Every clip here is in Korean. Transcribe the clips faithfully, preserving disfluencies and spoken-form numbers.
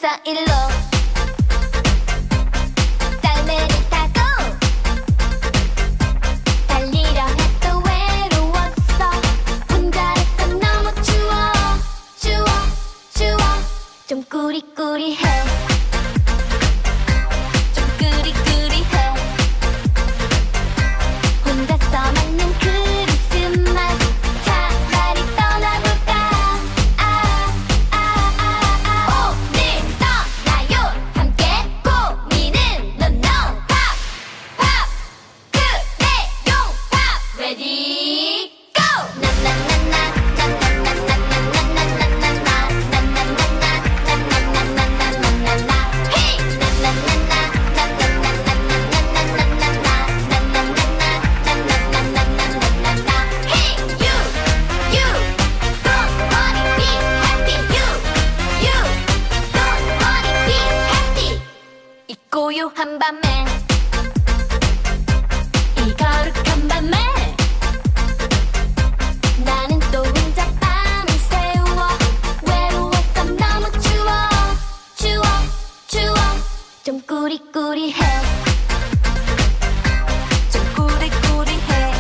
사일로 달매를 타고 달리려 해도 외로웠어. 혼자라서 너무 추워 추워 추워. 좀 꾸리꾸리해 좀 꾸리꾸리해. 혼자서 맞는 크리스마스 차라리 떠나볼까. 아, 아, 아, 아. 오늘 떠나요 함께 고민은 넌 no 팝, 팝 그래요 팝 ready go. 나나나나 고요한 밤에 이 거룩한 밤에 나는 또 혼자 밤을 새워. 외로웠어 너무 추워 추워 추워. 좀 꾸리꾸리해 좀 꾸리꾸리해.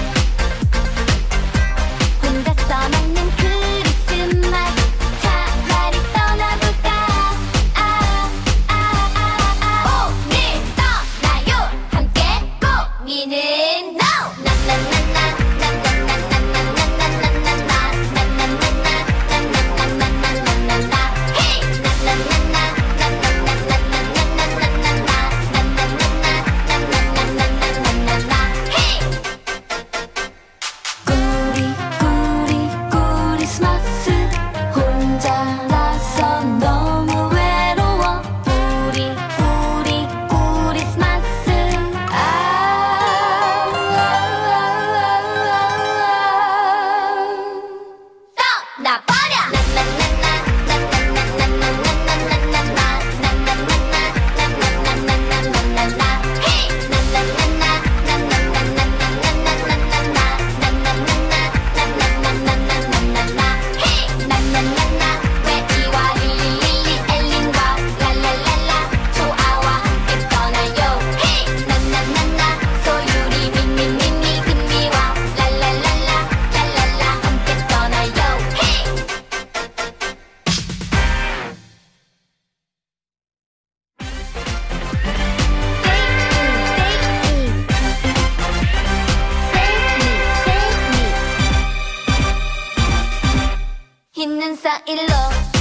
혼자서 맞는 크리스마스 차라리 떠나볼까. 아, 아, 아, 아. 오늘 떠나요 함께 고민은 no. 있는 사일로